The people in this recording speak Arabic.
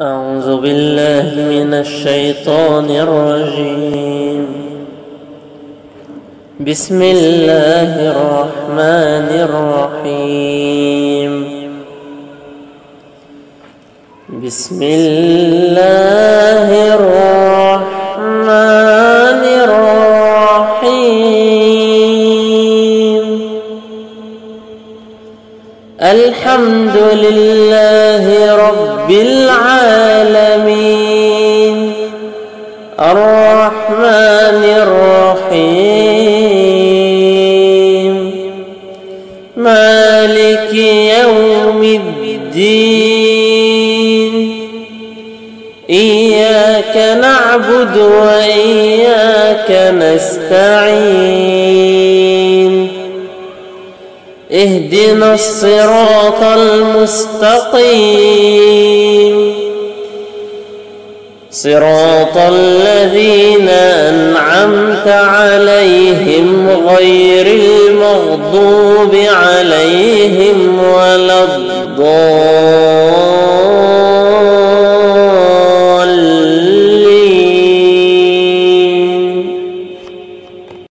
أعوذ بالله من الشيطان الرجيم. بسم الله الرحمن الرحيم. بسم الله الرحمن الرحيم. الحمد لله رب العالمين الرحمن الرحيم مالك يوم الدين. إياك نعبد وإياك نستعين. اهدنا الصراط المستقيم صراط الذين أنعمت عليهم غير المغضوب عليهم ولا الضالين.